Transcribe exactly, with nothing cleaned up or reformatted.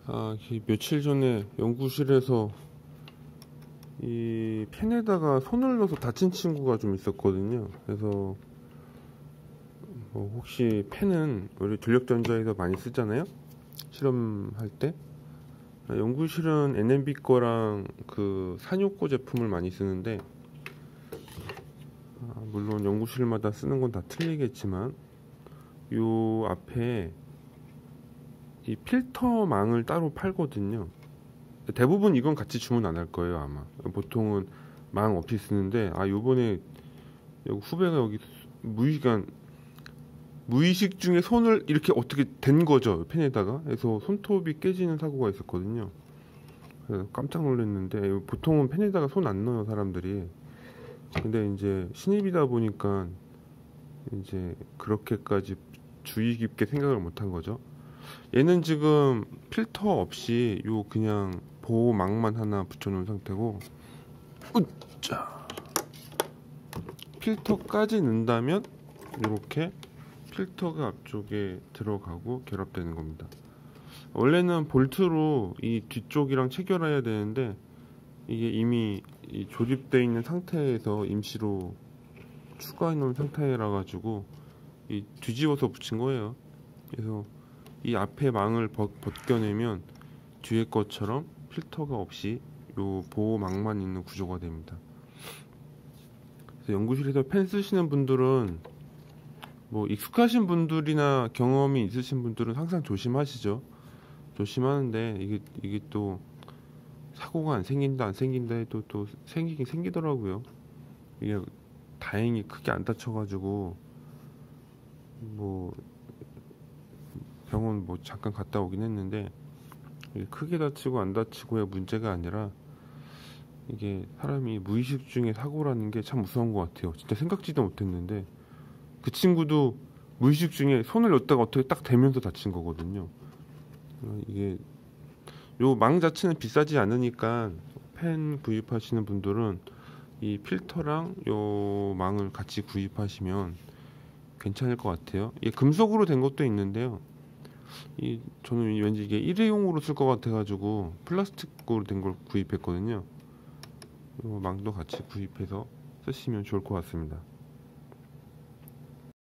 아, 이 며칠 전에 연구실에서 이 펜에다가 손을 넣어서 다친 친구가 좀 있었거든요. 그래서 뭐 혹시 펜은 우리 전력전자에서 많이 쓰잖아요. 실험할 때. 연구실은 엔엠비 거랑 그 산요코 제품을 많이 쓰는데, 아, 물론 연구실마다 쓰는 건 다 틀리겠지만 요 앞에 이 필터망을 따로 팔거든요. 대부분 이건 같이 주문 안 할 거예요, 아마. 보통은 망 없이 쓰는데, 아, 요번에 여기 후배가 여기 무의식, 무의식 중에 손을 이렇게 어떻게 댄 거죠, 펜에다가. 그래서 손톱이 깨지는 사고가 있었거든요. 그래서 깜짝 놀랐는데, 보통은 펜에다가 손 안 넣어요, 사람들이. 근데 이제 신입이다 보니까 이제 그렇게까지 주의 깊게 생각을 못 한 거죠. 얘는 지금 필터 없이 요 그냥 보호막만 하나 붙여놓은 상태고, 으짜! 필터까지 넣는다면 이렇게 필터가 앞쪽에 들어가고 결합되는 겁니다. 원래는 볼트로 이 뒤쪽이랑 체결해야 되는데 이게 이미 이 조립되어 있는 상태에서 임시로 추가해 놓은 상태라 가지고 이 뒤집어서 붙인 거예요. 그래서 이 앞에 망을 벗, 벗겨내면 뒤에 것처럼 필터가 없이 요 보호막만 있는 구조가 됩니다. 그래서 연구실에서 펜 쓰시는 분들은 뭐 익숙하신 분들이나 경험이 있으신 분들은 항상 조심하시죠. 조심하는데 이게 이게 또 사고가 안 생긴다 안 생긴다 해도 또 생기긴 생기더라고요. 이게 다행히 크게 안 다쳐가지고 뭐 병원 뭐 잠깐 갔다 오긴 했는데, 이게 크게 다치고 안 다치고의 문제가 아니라 이게 사람이 무의식 중에 사고라는 게 참 무서운 것 같아요. 진짜 생각지도 못했는데 그 친구도 무의식 중에 손을 넣다가 어떻게 딱 대면서 다친 거거든요. 이게 요 망 자체는 비싸지 않으니까 펜 구입하시는 분들은 이 필터랑 요 망을 같이 구입하시면 괜찮을 것 같아요. 이게 금속으로 된 것도 있는데요. 이 저는 왠지 이게 일회용으로 쓸 것 같아가지고 플라스틱으로 된 걸 구입했거든요. 요 망도 같이 구입해서 쓰시면 좋을 것 같습니다.